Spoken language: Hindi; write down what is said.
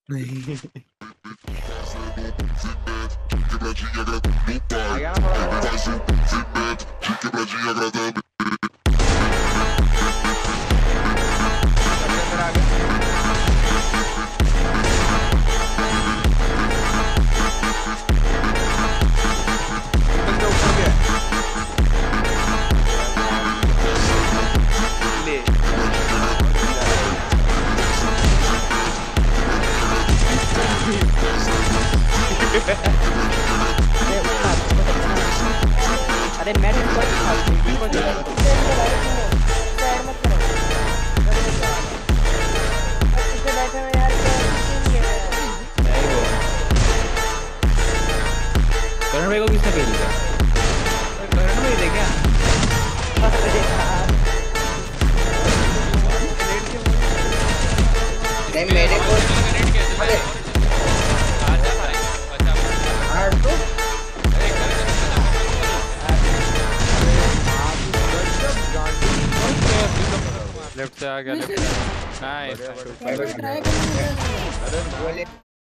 नहीं। आ गया ना थोड़ा अरे मैं करण भाई को किसने भेज दिया? करण भाई दे क्या मेरे को अरे आजा भाई बचा तो लेफ्ट से आ गया नाइस ट्राई करना